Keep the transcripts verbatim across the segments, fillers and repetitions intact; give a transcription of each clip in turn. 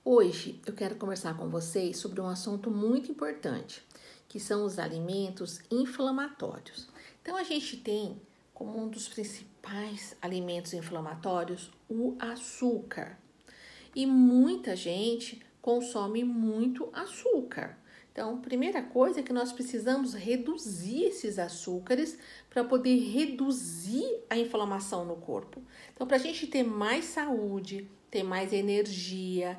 Hoje eu quero conversar com vocês sobre um assunto muito importante, que são os alimentos inflamatórios. Então a gente tem como um dos principais alimentos inflamatórios o açúcar. E muita gente consome muito açúcar. Então, primeira coisa é que nós precisamos reduzir esses açúcares para poder reduzir a inflamação no corpo. Então, para a gente ter mais saúde, ter mais energia,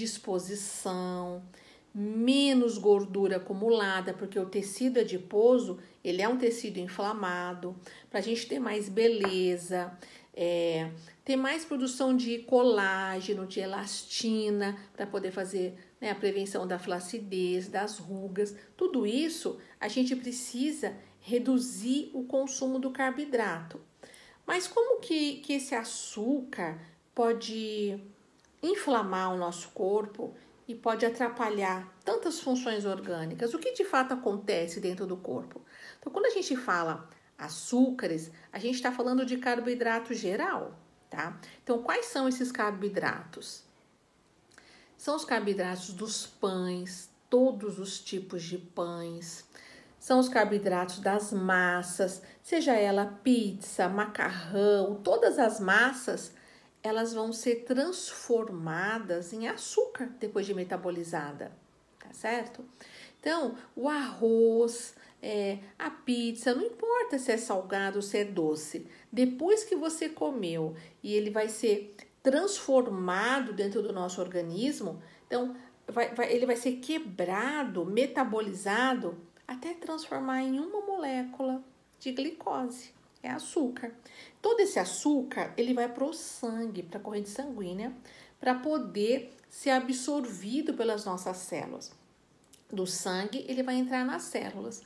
disposição, menos gordura acumulada, porque o tecido adiposo, ele é um tecido inflamado, para a gente ter mais beleza, é, ter mais produção de colágeno, de elastina, para poder fazer, né, a prevenção da flacidez, das rugas, tudo isso a gente precisa reduzir o consumo do carboidrato. Mas como que, que esse açúcar pode inflamar o nosso corpo e pode atrapalhar tantas funções orgânicas? O que de fato acontece dentro do corpo? Então, quando a gente fala açúcares, a gente está falando de carboidrato geral, tá? Então, quais são esses carboidratos? São os carboidratos dos pães, todos os tipos de pães. São os carboidratos das massas, seja ela pizza, macarrão, todas as massas, elas vão ser transformadas em açúcar depois de metabolizada, tá certo? Então, o arroz, é, a pizza, não importa se é salgado ou se é doce, depois que você comeu e ele vai ser transformado dentro do nosso organismo, então vai, vai, ele vai ser quebrado, metabolizado, até transformar em uma molécula de glicose, é açúcar. Todo esse açúcar, ele vai para o sangue, para a corrente sanguínea, para poder ser absorvido pelas nossas células. Do sangue, ele vai entrar nas células.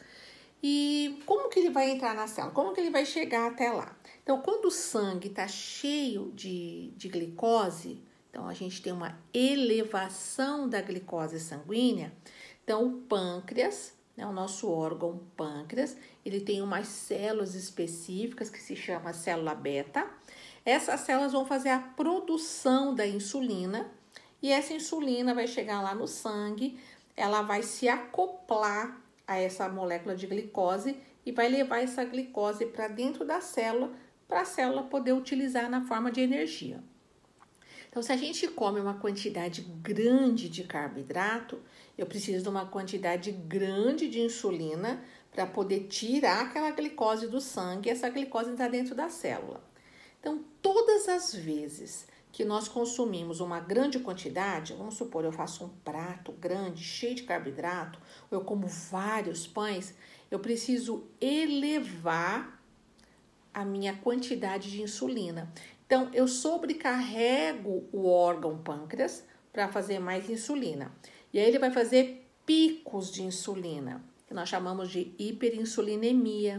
E como que ele vai entrar na célula? Como que ele vai chegar até lá? Então, quando o sangue está cheio de, de glicose, então a gente tem uma elevação da glicose sanguínea, então o pâncreas, né, o nosso órgão pâncreas, ele tem umas células específicas que se chama célula beta. Essas células vão fazer a produção da insulina e essa insulina vai chegar lá no sangue, ela vai se acoplar a essa molécula de glicose e vai levar essa glicose para dentro da célula, para a célula poder utilizar na forma de energia. Então, se a gente come uma quantidade grande de carboidrato, eu preciso de uma quantidade grande de insulina para poder tirar aquela glicose do sangue e essa glicose entrar dentro da célula. Então, todas as vezes que nós consumimos uma grande quantidade, vamos supor, eu faço um prato grande, cheio de carboidrato, ou eu como vários pães, eu preciso elevar a minha quantidade de insulina. Então, eu sobrecarrego o órgão pâncreas para fazer mais insulina. E aí ele vai fazer picos de insulina, que nós chamamos de hiperinsulinemia.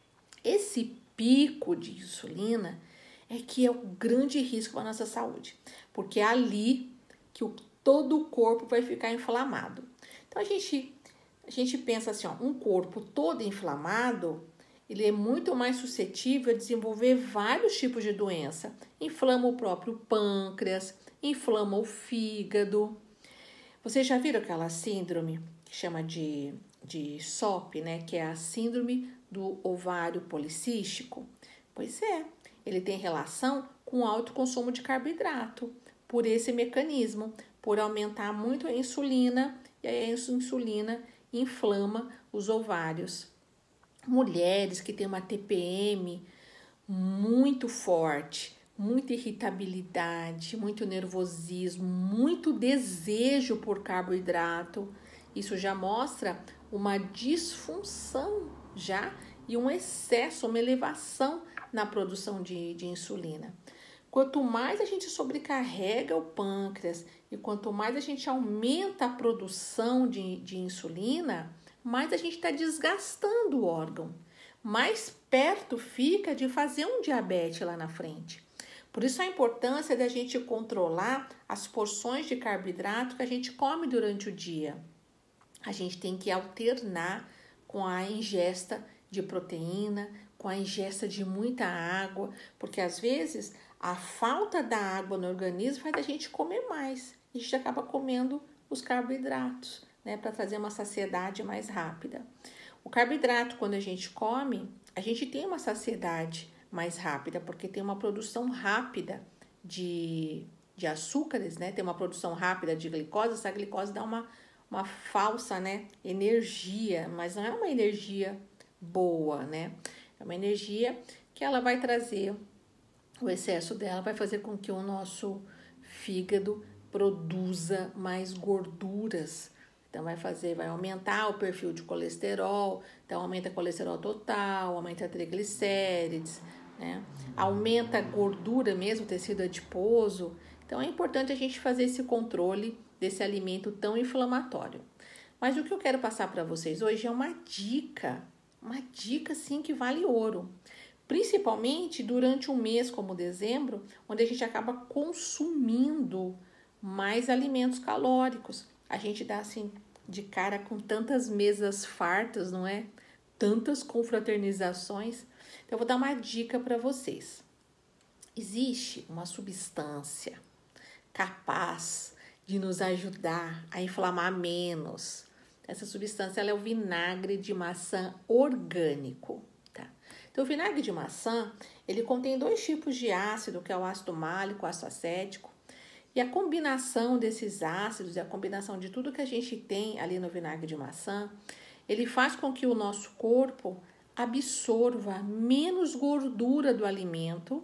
Esse pico de insulina é que é o grande risco para a nossa saúde, porque é ali que o, todo o corpo vai ficar inflamado. Então, a gente, a gente pensa assim, ó, um corpo todo inflamado, ele é muito mais suscetível a desenvolver vários tipos de doença. Inflama o próprio pâncreas, inflama o fígado. Vocês já viram aquela síndrome que chama de, de S O P, né? Que é a síndrome do ovário policístico? Pois é, ele tem relação com o alto consumo de carboidrato, por esse mecanismo, por aumentar muito a insulina, e aí a insulina inflama os ovários. Mulheres que têm uma T P M muito forte, muita irritabilidade, muito nervosismo, muito desejo por carboidrato, isso já mostra uma disfunção já e um excesso, uma elevação na produção de, de insulina. Quanto mais a gente sobrecarrega o pâncreas e quanto mais a gente aumenta a produção de, de insulina, mais a gente está desgastando o órgão, mais perto fica de fazer um diabetes lá na frente. Por isso a importância da gente controlar as porções de carboidrato que a gente come durante o dia. A gente tem que alternar com a ingesta de proteína, com a ingesta de muita água, porque às vezes A falta da água no organismo faz a gente comer mais. A gente acaba comendo os carboidratos, né, para trazer uma saciedade mais rápida. O carboidrato, quando a gente come, a gente tem uma saciedade mais rápida, porque tem uma produção rápida de, de açúcares, né? Tem uma produção rápida de glicose. Essa glicose dá uma, uma falsa, né, energia, mas não é uma energia boa, né? É uma energia que ela vai trazer, o excesso dela vai fazer com que o nosso fígado produza mais gorduras. Então vai fazer, vai aumentar o perfil de colesterol, então aumenta o colesterol total, aumenta triglicérides, né? Aumenta a gordura mesmo, tecido adiposo. Então é importante a gente fazer esse controle desse alimento tão inflamatório. Mas o que eu quero passar para vocês hoje é uma dica, uma dica sim que vale ouro. Principalmente durante um mês como dezembro, onde a gente acaba consumindo mais alimentos calóricos. A gente dá assim de cara com tantas mesas fartas, não é? Tantas confraternizações. Então eu vou dar uma dica para vocês. Existe uma substância capaz de nos ajudar a inflamar menos. Essa substância ela é o vinagre de maçã orgânico. Então, o vinagre de maçã, ele contém dois tipos de ácido, que é o ácido málico, o ácido acético. E a combinação desses ácidos e a combinação de tudo que a gente tem ali no vinagre de maçã, ele faz com que o nosso corpo absorva menos gordura do alimento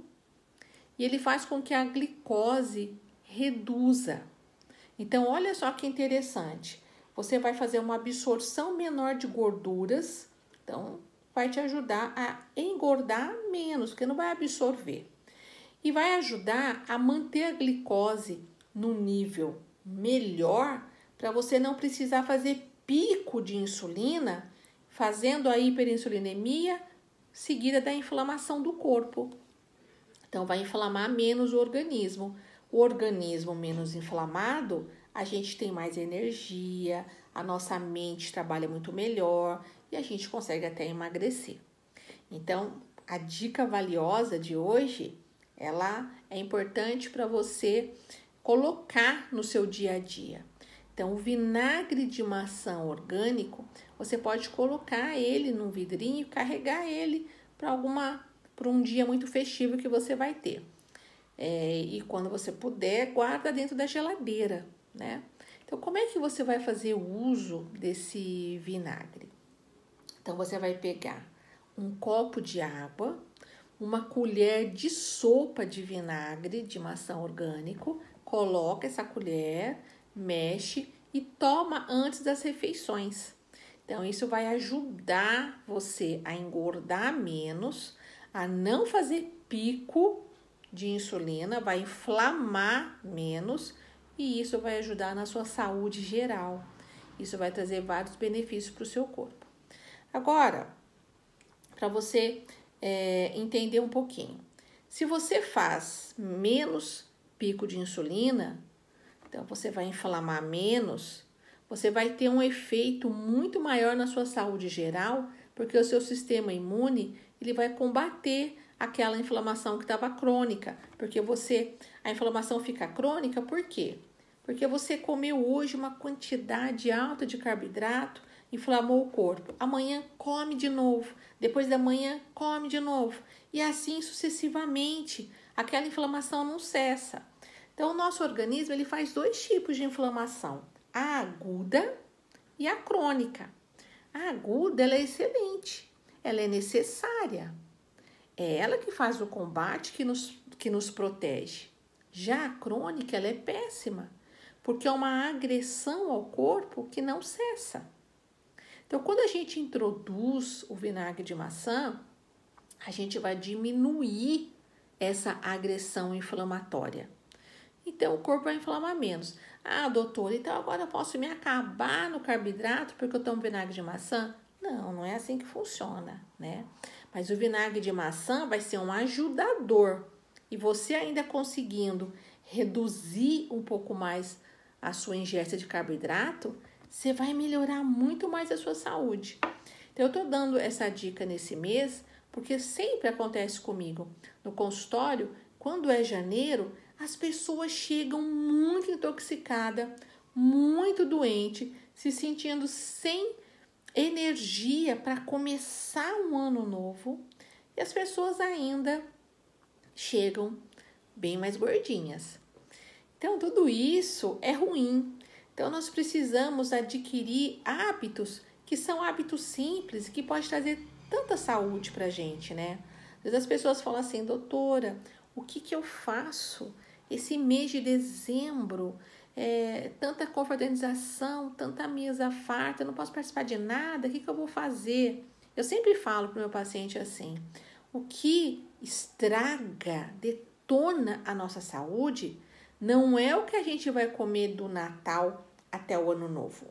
e ele faz com que a glicose reduza. Então, olha só que interessante. Você vai fazer uma absorção menor de gorduras, então vai te ajudar a engordar menos, porque não vai absorver. E vai ajudar a manter a glicose no nível melhor para você não precisar fazer pico de insulina, fazendo a hiperinsulinemia seguida da inflamação do corpo. Então vai inflamar menos o organismo. O organismo menos inflamado, a gente tem mais energia, a nossa mente trabalha muito melhor e a gente consegue até emagrecer. Então, a dica valiosa de hoje, ela é importante para você colocar no seu dia a dia. Então, o vinagre de maçã orgânico, você pode colocar ele num vidrinho e carregar ele para alguma, para um dia muito festivo que você vai ter. É, e quando você puder, guarda dentro da geladeira, né? Então, como é que você vai fazer o uso desse vinagre? Então, você vai pegar um copo de água, uma colher de sopa de vinagre de maçã orgânico, coloca essa colher, mexe e toma antes das refeições. Então, isso vai ajudar você a engordar menos, a não fazer pico de insulina, vai inflamar menos e isso vai ajudar na sua saúde geral. Isso vai trazer vários benefícios para o seu corpo. Agora, para você é, entender um pouquinho, se você faz menos pico de insulina, então você vai inflamar menos, você vai ter um efeito muito maior na sua saúde geral, porque o seu sistema imune ele vai combater aquela inflamação que estava crônica, porque você, a inflamação fica crônica, por quê? Porque você comeu hoje uma quantidade alta de carboidrato, inflamou o corpo. Amanhã come de novo, depois da manhã come de novo e assim sucessivamente. Aquela inflamação não cessa. Então, o nosso organismo ele faz dois tipos de inflamação, a aguda e a crônica. A aguda ela é excelente, ela é necessária. É ela que faz o combate que nos, que nos protege. Já a crônica ela é péssima, porque é uma agressão ao corpo que não cessa. Então, quando a gente introduz o vinagre de maçã, a gente vai diminuir essa agressão inflamatória. Então, o corpo vai inflamar menos. Ah, doutor, então agora eu posso me acabar no carboidrato porque eu tomo vinagre de maçã? Não, não é assim que funciona, né? Mas o vinagre de maçã vai ser um ajudador. E você ainda conseguindo reduzir um pouco mais a sua ingesta de carboidrato, você vai melhorar muito mais a sua saúde. Então, eu tô dando essa dica nesse mês, porque sempre acontece comigo no consultório, quando é janeiro, as pessoas chegam muito intoxicadas, muito doentes, se sentindo sem energia para começar um ano novo. E as pessoas ainda chegam bem mais gordinhas. Então, tudo isso é ruim. Então, nós precisamos adquirir hábitos que são hábitos simples, que pode trazer tanta saúde para a gente, né? Às vezes as pessoas falam assim, doutora, o que que eu faço? Esse mês de dezembro, é, tanta confraternização, tanta mesa farta, eu não posso participar de nada, o que que eu vou fazer? Eu sempre falo para o meu paciente assim, o que estraga, detona a nossa saúde, não é o que a gente vai comer do Natal até o Ano Novo.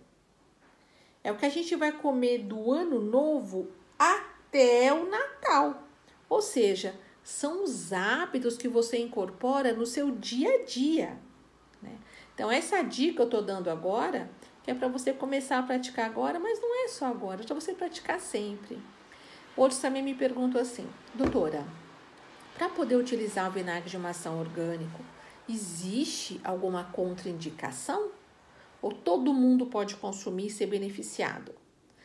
É o que a gente vai comer do Ano Novo até o Natal. Ou seja, são os hábitos que você incorpora no seu dia a dia, né? Então, essa dica eu estou dando agora, que é para você começar a praticar agora, mas não é só agora, é para você praticar sempre. Outros também me perguntam assim, doutora, para poder utilizar o vinagre de maçã orgânico, existe alguma contraindicação? Ou todo mundo pode consumir e ser beneficiado?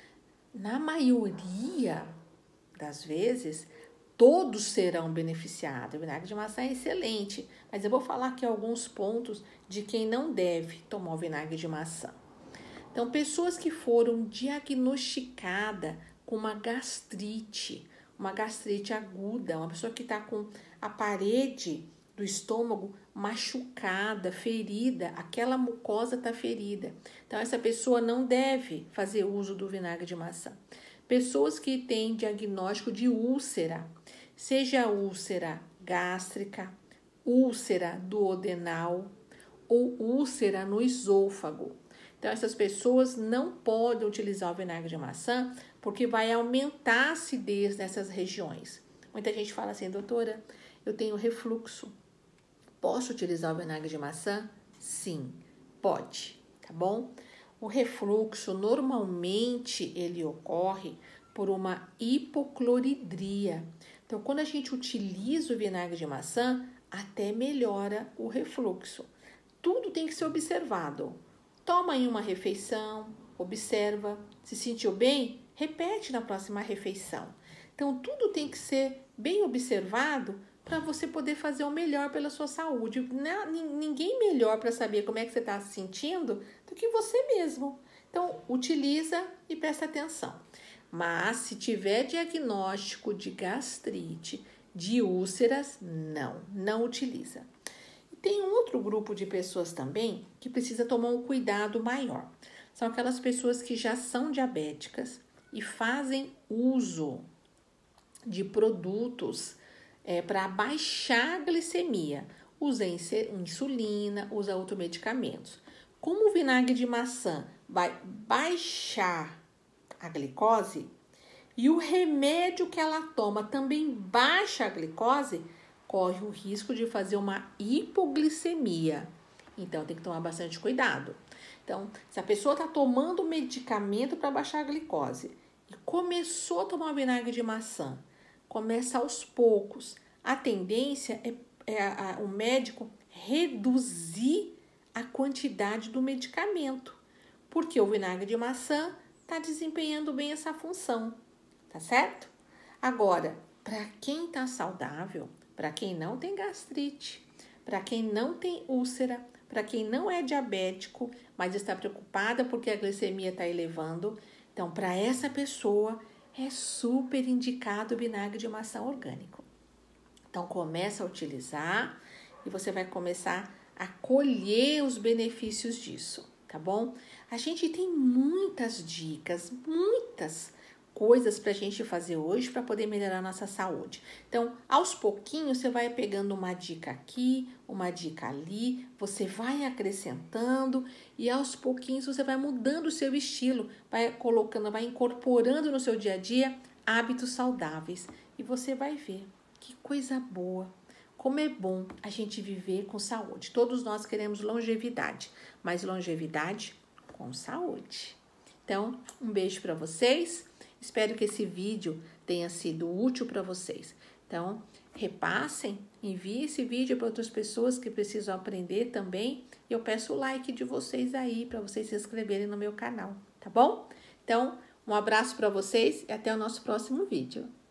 Na maioria das vezes, todos serão beneficiados. O vinagre de maçã é excelente, mas eu vou falar aqui alguns pontos de quem não deve tomar o vinagre de maçã. Então, pessoas que foram diagnosticadas com uma gastrite, uma gastrite aguda, uma pessoa que está com a parede do estômago machucada, ferida, aquela mucosa está ferida. Então, essa pessoa não deve fazer uso do vinagre de maçã. Pessoas que têm diagnóstico de úlcera, seja úlcera gástrica, úlcera duodenal ou úlcera no esôfago. Então, essas pessoas não podem utilizar o vinagre de maçã porque vai aumentar a acidez nessas regiões. Muita gente fala assim, doutora, eu tenho refluxo. Posso utilizar o vinagre de maçã? Sim, pode, tá bom? O refluxo, normalmente, ele ocorre por uma hipocloridria. Então, quando a gente utiliza o vinagre de maçã, até melhora o refluxo. Tudo tem que ser observado. Toma em uma refeição, observa, se sentiu bem, repete na próxima refeição. Então, tudo tem que ser bem observado para você poder fazer o melhor pela sua saúde. Ninguém melhor para saber como é que você está se sentindo do que você mesmo. Então, utiliza e presta atenção. Mas, se tiver diagnóstico de gastrite, de úlceras, não, não utiliza. E tem um outro grupo de pessoas também que precisa tomar um cuidado maior. São aquelas pessoas que já são diabéticas e fazem uso de produtos é, para baixar a glicemia. Usa insulina, usa outros medicamentos. Como o vinagre de maçã vai baixar a glicose e o remédio que ela toma também baixa a glicose, corre o risco de fazer uma hipoglicemia. Então, tem que tomar bastante cuidado. Então, se a pessoa está tomando medicamento para baixar a glicose e começou a tomar vinagre de maçã, começa aos poucos. A tendência é, é a, a, o médico reduzir a quantidade do medicamento, porque o vinagre de maçã está desempenhando bem essa função, tá certo? Agora, para quem está saudável, para quem não tem gastrite, para quem não tem úlcera, para quem não é diabético, mas está preocupada porque a glicemia está elevando, então, para essa pessoa, é super indicado o vinagre de maçã orgânico. Então, começa a utilizar e você vai começar a colher os benefícios disso, tá bom? A gente tem muitas dicas, muitas coisas para a gente fazer hoje para poder melhorar a nossa saúde. Então, aos pouquinhos, você vai pegando uma dica aqui, uma dica ali, você vai acrescentando e aos pouquinhos você vai mudando o seu estilo, vai colocando, vai incorporando no seu dia a dia hábitos saudáveis e você vai ver que coisa boa. Como é bom a gente viver com saúde. Todos nós queremos longevidade, mas longevidade com saúde. Então, um beijo para vocês. Espero que esse vídeo tenha sido útil para vocês. Então, repassem, enviem esse vídeo para outras pessoas que precisam aprender também. Eu peço o like de vocês aí, para vocês se inscreverem no meu canal, tá bom? Então, um abraço para vocês e até o nosso próximo vídeo.